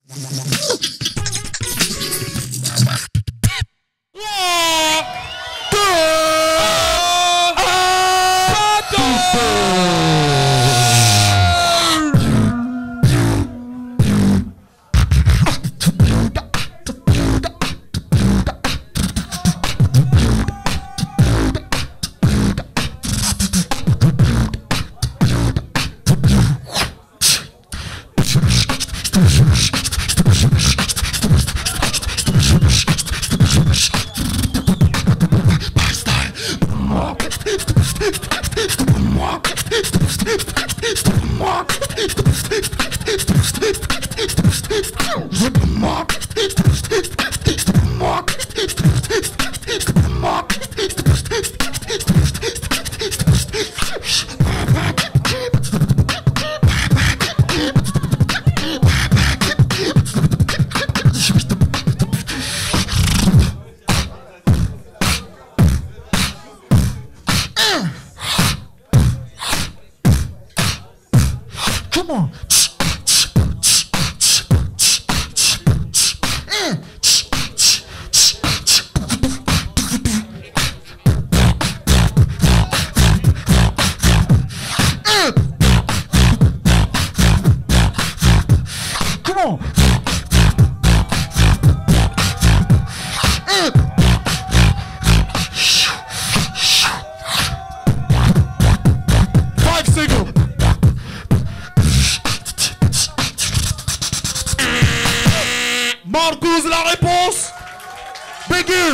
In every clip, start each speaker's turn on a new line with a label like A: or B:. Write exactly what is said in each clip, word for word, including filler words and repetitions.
A: Markooz, la réponse. Begin.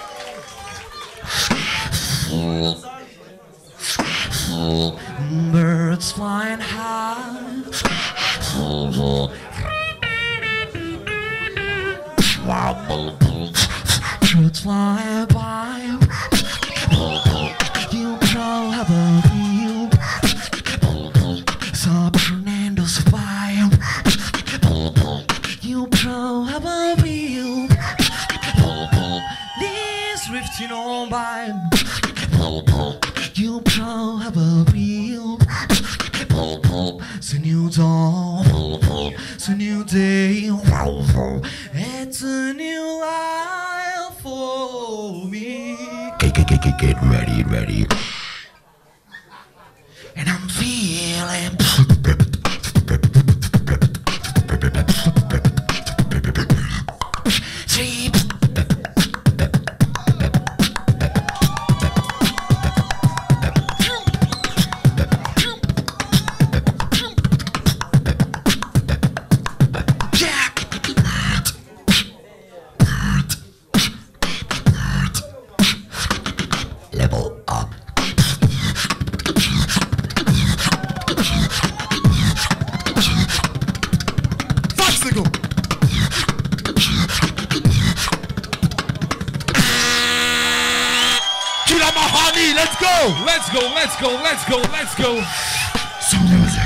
B: Birds flying high. Birds flying by. You don't have a view. San Fernando's fire. You don't have a view. This drifting on by. You don't have a view. It's a new dawn. It's a new day. It's a new life for me.
C: Get, get, get, get, get ready, ready.
B: And I'm feeling. Cheap.
C: Level up.
A: Bicycle. Killa Mahanie, let's go, let's go, let's go, let's go, let's go.
C: Some music.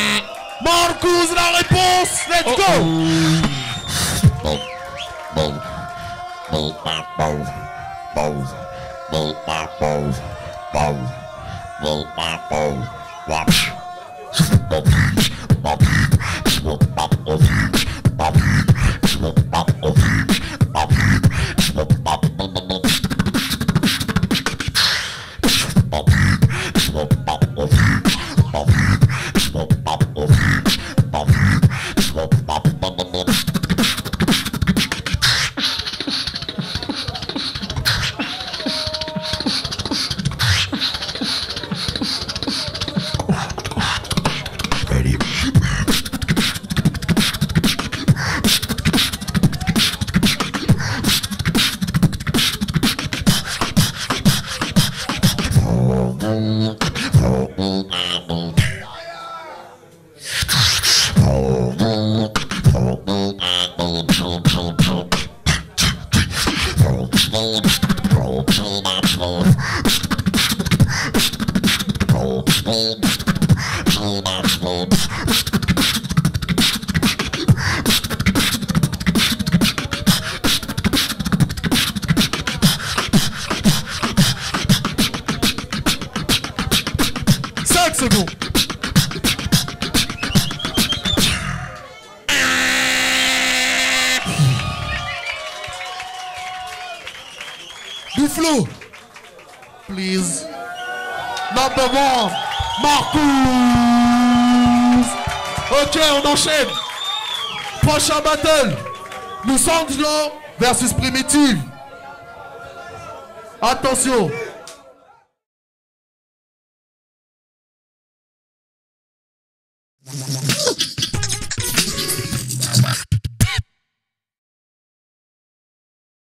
A: Markooz, la réponse, let's go.
C: Boom, boom.
B: cinq secondes. Du flow. Please. Number one. Markooz. Ok, on enchaîne. Prochain battle. Nous sommes versus Primitive. Attention.